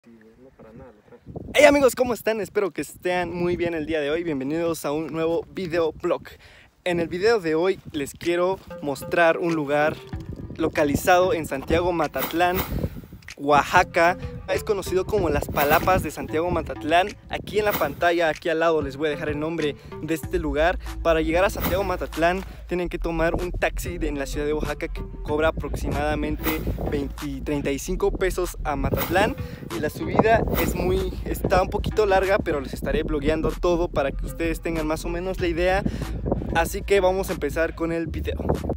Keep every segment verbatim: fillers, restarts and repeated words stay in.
Hey amigos, ¿cómo están? Espero que estén muy bien el día de hoy. Bienvenidos a un nuevo video blog. En el video de hoy les quiero mostrar un lugar localizado en Santiago Matatlán, Oaxaca. Es conocido como las Palapas de Santiago Matatlán. Aquí en la pantalla, aquí al lado, les voy a dejar el nombre de este lugar. Para llegar a Santiago Matatlán tienen que tomar un taxi en la ciudad de Oaxaca que cobra aproximadamente veinte, treinta y cinco pesos a Matatlán. Y la subida es muy, está un poquito larga, pero les estaré blogueando todo para que ustedes tengan más o menos la idea. Así que vamos a empezar con el video.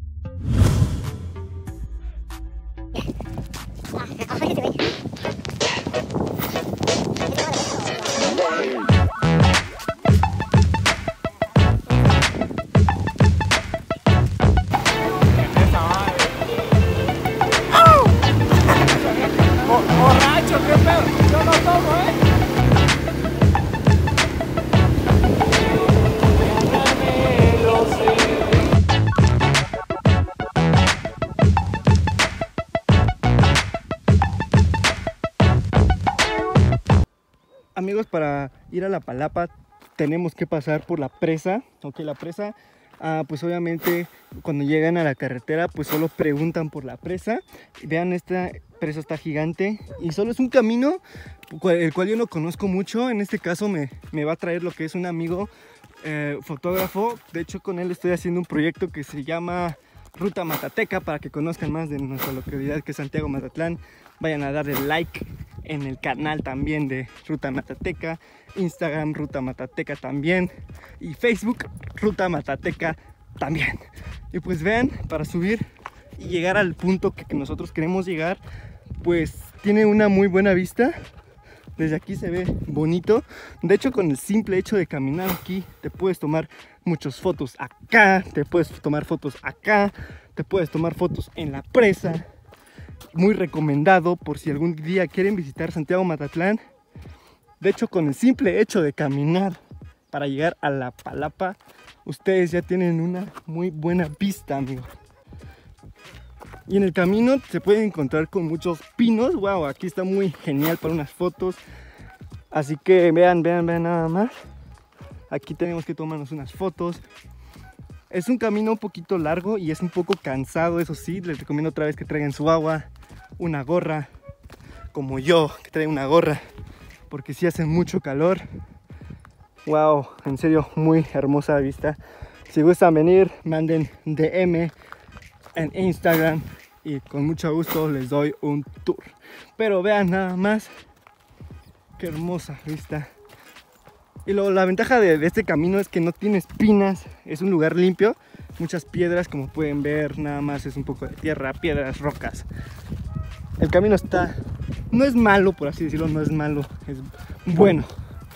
Borracho, qué pedo, yo no tomo, eh. Amigos, para ir a la Palapa tenemos que pasar por la presa. Ok, la presa, ah, pues obviamente cuando llegan a la carretera pues solo preguntan por la presa. Vean, esta presa está gigante y solo es un camino el cual yo no conozco mucho. En este caso me, me va a traer lo que es un amigo eh, fotógrafo. De hecho, con él estoy haciendo un proyecto que se llama Ruta Matateca, para que conozcan más de nuestra localidad, que es Santiago Matatlán. Vayan a darle like en el canal también de Ruta Matateca, Instagram Ruta Matateca también, y Facebook Ruta Matateca también. Y pues vean, para subir y llegar al punto que, que nosotros queremos llegar, pues tiene una muy buena vista. Desde aquí se ve bonito. De hecho, con el simple hecho de caminar aquí te puedes tomar muchas fotos acá, te puedes tomar fotos acá, te puedes tomar fotos en la presa. Muy recomendado por si algún día quieren visitar Santiago Matatlán. De hecho, con el simple hecho de caminar para llegar a la Palapa, ustedes ya tienen una muy buena vista, amigos. Y en el camino se pueden encontrar con muchos pinos. Wow, aquí está muy genial para unas fotos. Así que vean, vean, vean nada más. Aquí tenemos que tomarnos unas fotos. Es un camino un poquito largo y es un poco cansado, eso sí. Les recomiendo otra vez que traigan su agua, una gorra, como yo, que traigan una gorra, porque sí hace mucho calor. Wow, en serio, muy hermosa vista. Si gustan venir, manden D M en Instagram y con mucho gusto les doy un tour. Pero vean nada más qué hermosa vista. Y lo, la ventaja de, de este camino es que no tiene espinas, es un lugar limpio, muchas piedras, como pueden ver, nada más es un poco de tierra, piedras, rocas. El camino está, no es malo, por así decirlo, no es malo, es bueno.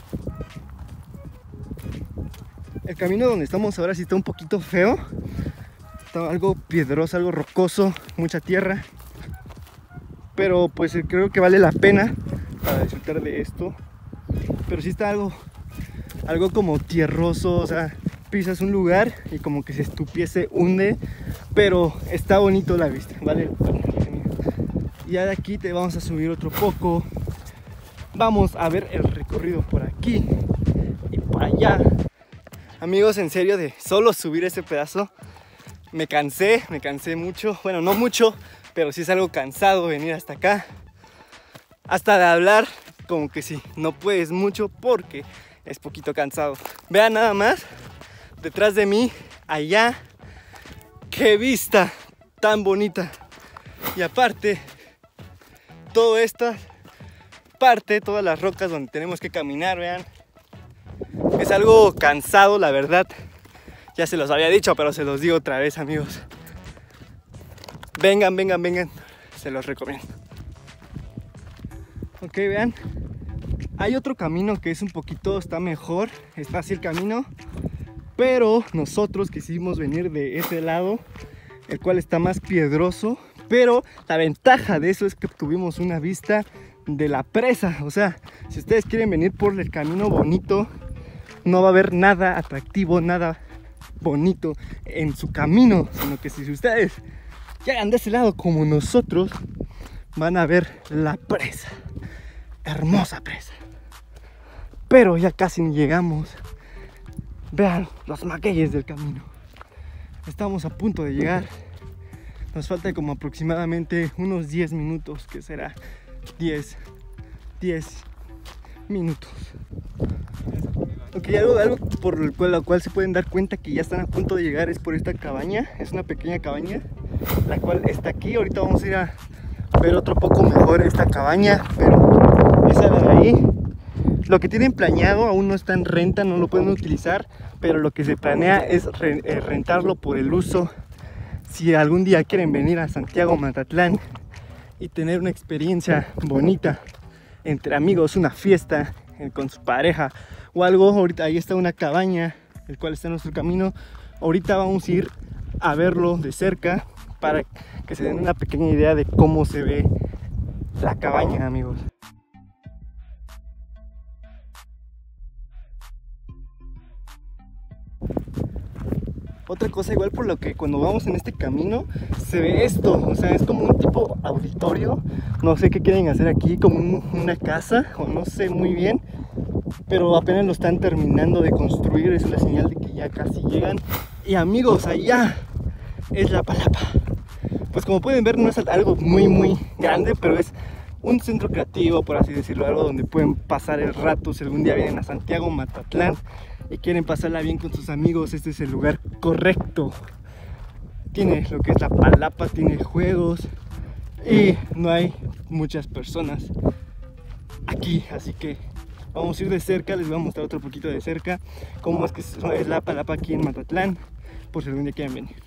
El camino donde estamos ahora sí está un poquito feo, está algo piedroso, algo rocoso, mucha tierra, pero pues creo que vale la pena para disfrutar de esto. Pero sí está algo algo como tierroso, o sea, pisas un lugar y como que se estupiese, hunde, pero está bonito la vista, ¿vale? Y ya de aquí te vamos a subir otro poco. Vamos a ver el recorrido por aquí y para allá. Amigos, en serio, de solo subir ese pedazo me cansé, me cansé mucho. Bueno, no mucho, pero sí es algo cansado venir hasta acá. Hasta de hablar, como que sí, no puedes mucho porque es poquito cansado. Vean nada más, detrás de mí, allá, qué vista tan bonita. Y aparte, toda esta parte, todas las rocas donde tenemos que caminar, vean. Es algo cansado, la verdad. Ya se los había dicho, pero se los digo otra vez, amigos. Vengan, vengan, vengan, se los recomiendo. Ok, vean. Hay otro camino que es un poquito, está mejor, es fácil el camino, pero nosotros quisimos venir de ese lado, el cual está más piedroso, pero la ventaja de eso es que tuvimos una vista de la presa. O sea, si ustedes quieren venir por el camino bonito, no va a haber nada atractivo, nada bonito en su camino, sino que si ustedes llegan de ese lado como nosotros, van a ver la presa. hermosa presa. Pero ya casi ni llegamos. Vean los magueyes del camino. Estamos a punto de llegar. Nos falta como aproximadamente unos diez minutos, que será diez minutos. Ok, algo, algo por el cual, lo cual se pueden dar cuenta que ya están a punto de llegar es por esta cabaña. Es una pequeña cabaña, la cual está aquí. Ahorita vamos a ir a ver otro poco mejor esta cabaña, pero esa de ahí, lo que tienen planeado aún no está en renta, no lo pueden utilizar, pero lo que se planea es re, eh, rentarlo por el uso. Si algún día quieren venir a Santiago Matatlán y tener una experiencia bonita entre amigos, una fiesta eh, con su pareja o algo, ahorita ahí está una cabaña, el cual está en nuestro camino. Ahorita vamos a ir a verlo de cerca para que se den una pequeña idea de cómo se ve la cabaña, amigos. Otra cosa, igual por lo que cuando vamos en este camino se ve esto, o sea, es como un tipo auditorio. No sé qué quieren hacer aquí, como un, una casa, o no sé muy bien, pero apenas lo están terminando de construir. Es una señal de que ya casi llegan. Y amigos, allá es la palapa. Pues como pueden ver, no es algo muy muy grande, pero es un centro creativo, por así decirlo, algo donde pueden pasar el rato. Si algún día vienen a Santiago Matatlán y quieren pasarla bien con sus amigos, este es el lugar correcto. Tiene lo que es la palapa, tiene juegos y no hay muchas personas aquí, así que vamos a ir de cerca. Les voy a mostrar otro poquito de cerca cómo es que es la palapa aquí en Matatlán, por si algún día quieren venir.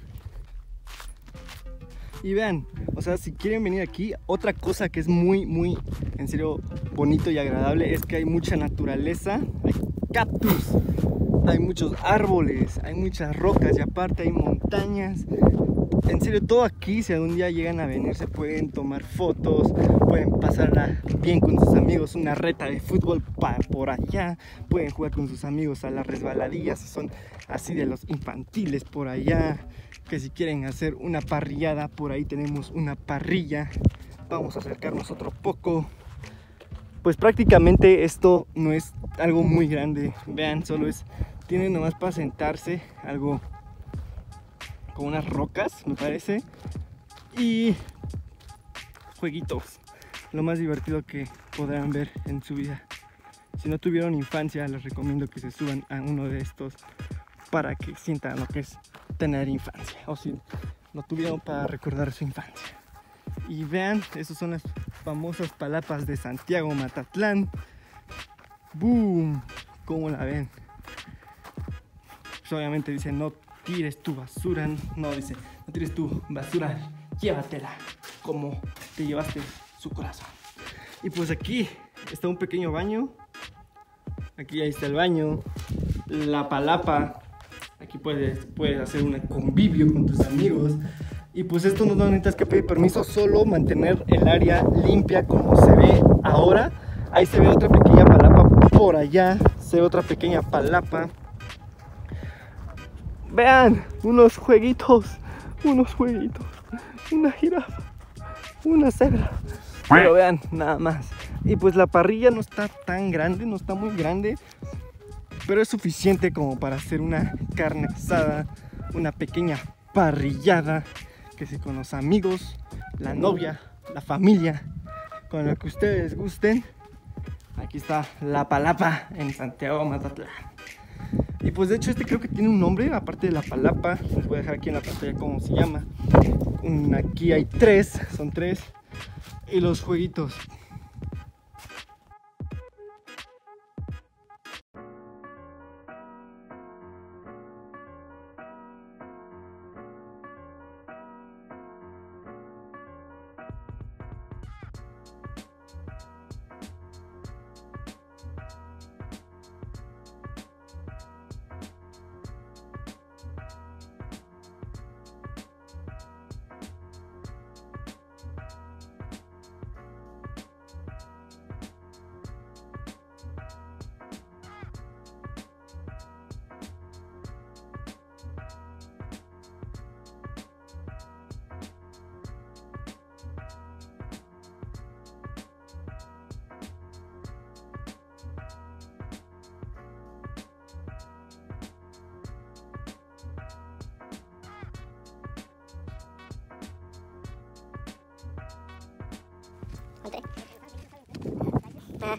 Y vean, o sea, si quieren venir aquí, otra cosa que es muy, muy, en serio, bonito y agradable es que hay mucha naturaleza, hay cactus, hay muchos árboles, hay muchas rocas y aparte hay montañas. En serio, todo aquí, si algún día llegan a venir, se pueden tomar fotos, pueden pasarla bien con sus amigos, una reta de fútbol para por allá, pueden jugar con sus amigos a las resbaladillas, si son así de los infantiles por allá, que si quieren hacer una parrillada, por ahí tenemos una parrilla. Vamos a acercarnos otro poco. Pues prácticamente esto no es algo muy grande, vean, solo es, tiene nomás para sentarse, algo con unas rocas, me parece, y jueguitos, lo más divertido que podrán ver en su vida. Si no tuvieron infancia, les recomiendo que se suban a uno de estos para que sientan lo que es tener infancia, o si no tuvieron, para recordar su infancia. Y vean, esas son las famosas palapas de Santiago Matatlán. ¡Boom! ¿Cómo la ven? Pues obviamente dice no tires tu basura, no dice no tires tu basura, llévatela como te llevaste su corazón. Y pues aquí está un pequeño baño, aquí ahí está el baño, la palapa, aquí puedes, puedes hacer un convivio con tus amigos. Y pues esto no necesitas que pedir permiso, solo mantener el área limpia como se ve ahora. Ahí se ve otra pequeña palapa, por allá se ve otra pequeña palapa. Vean, unos jueguitos, unos jueguitos, una jirafa, una cebra. Pero vean, nada más. Y pues la parrilla no está tan grande, no está muy grande, pero es suficiente como para hacer una carne asada, una pequeña parrillada, que si con los amigos, la novia, la familia, con lo que ustedes gusten. Aquí está la palapa en Santiago Matatlán. Y pues de hecho este creo que tiene un nombre, aparte de la palapa. Les voy a dejar aquí en la pantalla cómo se llama. Aquí hay tres, son tres. Y los jueguitos. Ajá.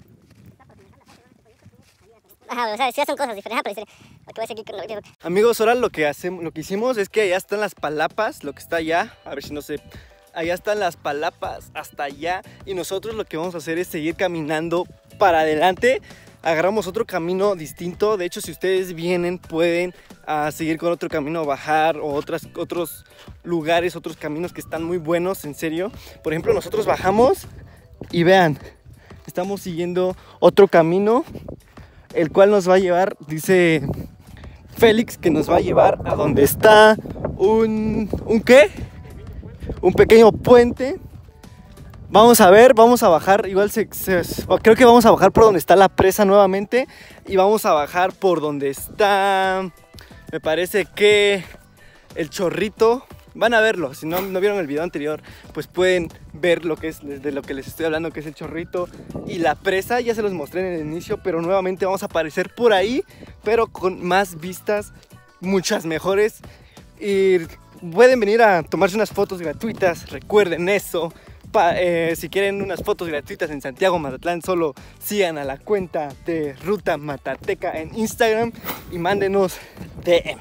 Ajá, o sea, sí hacen cosas diferentes, pero lo que voy a seguir con lo que... Amigos, ahora lo que hacemos, lo que hicimos es que allá están las palapas, lo que está allá, a ver si no sé, allá están las palapas hasta allá, y nosotros lo que vamos a hacer es seguir caminando para adelante. Agarramos otro camino distinto. De hecho, si ustedes vienen, pueden uh, seguir con otro camino, bajar, o otras, otros lugares, otros caminos que están muy buenos, en serio. Por ejemplo, nosotros bajamos y vean, estamos siguiendo otro camino, el cual nos va a llevar, dice Félix, que nos va a llevar a donde está un... ¿Un qué? Un pequeño puente. Vamos a ver, vamos a bajar, igual se, se, creo que vamos a bajar por donde está la presa nuevamente. Y vamos a bajar por donde está, me parece que el chorrito. Van a verlo, si no, no vieron el video anterior, pues pueden ver lo que es, de lo que les estoy hablando, que es el chorrito y la presa. Ya se los mostré en el inicio, pero nuevamente vamos a aparecer por ahí, pero con más vistas, muchas mejores. Y pueden venir a tomarse unas fotos gratuitas, recuerden eso. Pa, eh, si quieren unas fotos gratuitas en Santiago Matatlán, solo sigan a la cuenta de Ruta Matateca en Instagram y mándenos D M.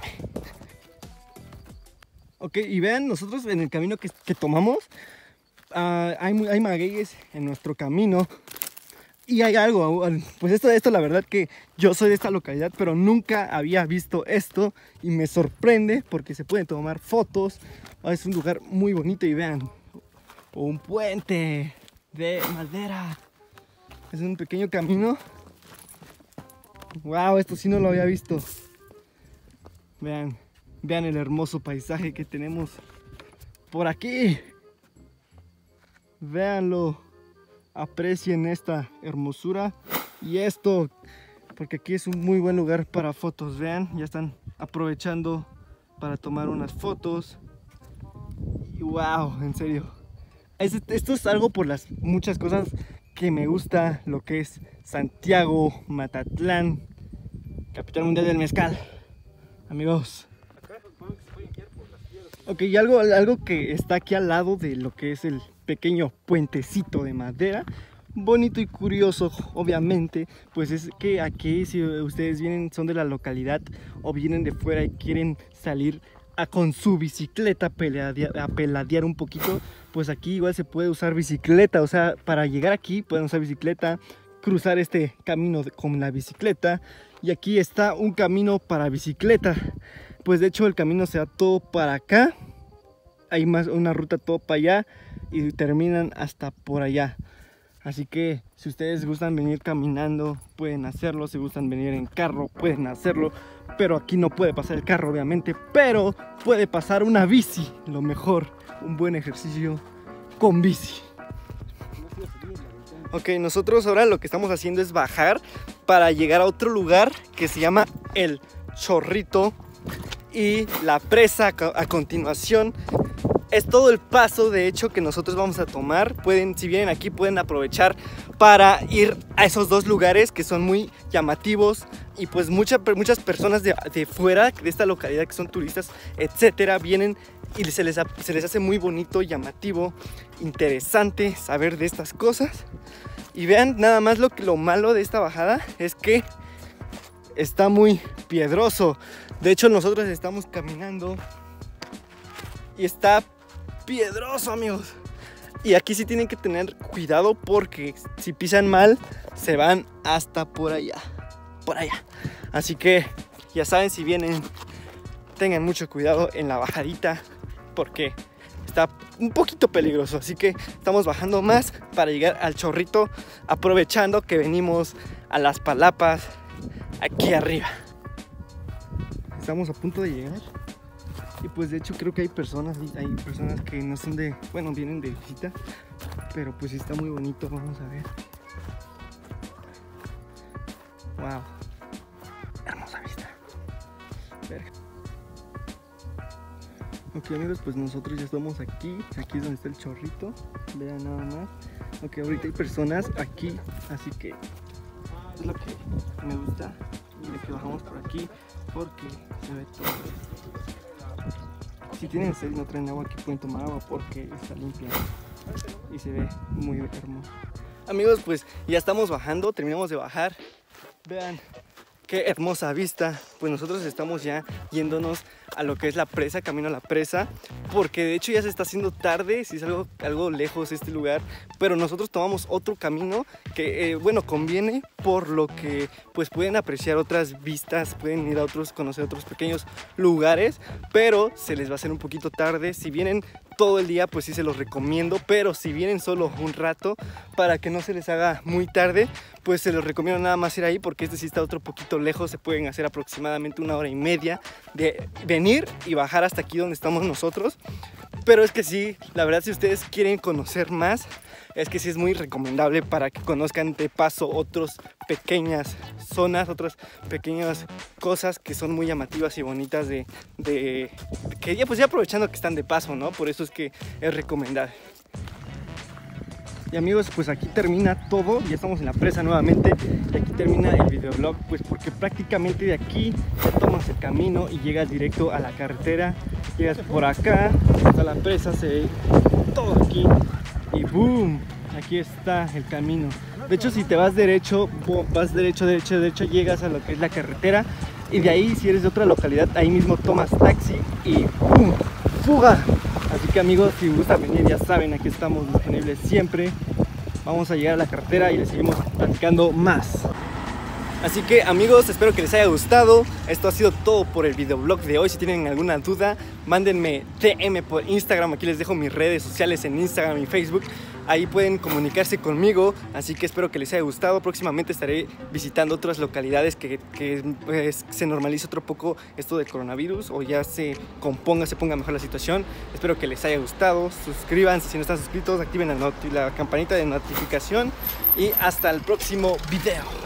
Ok, y vean, nosotros en el camino que, que tomamos, uh, hay, hay magueyes en nuestro camino. Y hay algo, pues esto, esto la verdad que yo soy de esta localidad, pero nunca había visto esto. Y me sorprende porque se pueden tomar fotos. Es un lugar muy bonito y vean, un puente de madera. Es un pequeño camino. Wow, esto sí no lo había visto. Vean. Vean el hermoso paisaje que tenemos por aquí. Véanlo. Aprecien esta hermosura. Y esto, porque aquí es un muy buen lugar para fotos. Vean, ya están aprovechando para tomar unas fotos. Y wow, en serio. Esto es algo por las muchas cosas que me gusta lo que es Santiago Matatlán, capital mundial del mezcal. Amigos. Ok, y algo, algo que está aquí al lado de lo que es el pequeño puentecito de madera, bonito y curioso, obviamente, pues es que aquí, si ustedes vienen, son de la localidad o vienen de fuera y quieren salir a, con su bicicleta peladear, a peladear un poquito, pues aquí igual se puede usar bicicleta. O sea, para llegar aquí pueden usar bicicleta, cruzar este camino con la bicicleta. Y aquí está un camino para bicicleta. Pues de hecho el camino se va todo para acá. Hay más una ruta todo para allá y terminan hasta por allá. Así que si ustedes gustan venir caminando, pueden hacerlo. Si gustan venir en carro, pueden hacerlo. Pero aquí no puede pasar el carro, obviamente. Pero puede pasar una bici. Lo mejor, un buen ejercicio con bici. Ok, nosotros ahora lo que estamos haciendo es bajar para llegar a otro lugar que se llama El Chorrito. Y la presa a continuación es todo el paso, de hecho, que nosotros vamos a tomar. Pueden, si vienen aquí, pueden aprovechar para ir a esos dos lugares que son muy llamativos. Y pues mucha, muchas personas de, de fuera, de esta localidad, que son turistas, etcétera, vienen y se les, se les hace muy bonito, llamativo, interesante saber de estas cosas. Y vean, nada más lo, lo malo de esta bajada es que está muy piedroso. De hecho, nosotros estamos caminando y está piedroso, amigos. Y aquí sí tienen que tener cuidado porque si pisan mal se van hasta por allá, por allá. Así que ya saben, si vienen, tengan mucho cuidado en la bajadita porque está un poquito peligroso. Así que estamos bajando más para llegar al Chorrito, aprovechando que venimos a las palapas aquí arriba. Estamos a punto de llegar. Y pues de hecho creo que hay personas, hay personas que no son de, bueno, vienen de visita, pero pues está muy bonito, vamos a ver. Wow, hermosa vista. Verga. Ok, amigos, pues nosotros ya estamos aquí, aquí es donde está el Chorrito, vean nada más. Ok, ahorita hay personas aquí, así que es lo que me gusta, y que bajamos por aquí porque se ve todo. Si tienen sed y no traen agua, aquí pueden tomar agua porque está limpia. y se ve muy hermoso. Amigos, pues ya estamos bajando, terminamos de bajar. Vean qué hermosa vista. Pues nosotros estamos ya yéndonos a lo que es la presa, camino a la presa, porque de hecho ya se está haciendo tarde, si es algo, algo lejos este lugar, pero nosotros tomamos otro camino que, eh, bueno, conviene por lo que pues pueden apreciar otras vistas, pueden ir a otros, conocer otros pequeños lugares, pero se les va a hacer un poquito tarde. Si vienen todo el día, pues sí se los recomiendo, pero si vienen solo un rato, para que no se les haga muy tarde, pues se los recomiendo nada más ir ahí, porque este sí está otro poquito lejos. Se pueden hacer aproximadamente una hora y media de venir y bajar hasta aquí donde estamos nosotros. Pero es que sí, la verdad, si ustedes quieren conocer más, es que sí es muy recomendable para que conozcan de paso otras pequeñas zonas, otras pequeñas cosas que son muy llamativas y bonitas de, de, de que ya pues ya aprovechando que están de paso, ¿no? Por eso es que es recomendable. Y amigos, pues aquí termina todo, ya estamos en la presa nuevamente y aquí termina el videoblog, pues porque prácticamente de aquí ya tomas el camino y llegas directo a la carretera, llegas por acá hasta la presa, se ve todo aquí y boom, aquí está el camino. De hecho, si te vas derecho, vas derecho, derecho, derecho, llegas a lo que es la carretera y de ahí, si eres de otra localidad, ahí mismo tomas taxi y boom, fuga. Así que amigos, si gustan venir, ya saben, aquí estamos disponibles siempre. Vamos a llegar a la carretera y les seguimos platicando más. Así que amigos, espero que les haya gustado. Esto ha sido todo por el videoblog de hoy. Si tienen alguna duda, mándenme D M por Instagram. Aquí les dejo mis redes sociales en Instagram y Facebook. Ahí pueden comunicarse conmigo, así que espero que les haya gustado. Próximamente estaré visitando otras localidades que, que pues, se normalice otro poco esto del coronavirus o ya se componga, se ponga mejor la situación. Espero que les haya gustado. Suscríbanse si no están suscritos, activen la, la campanita de notificación y hasta el próximo video.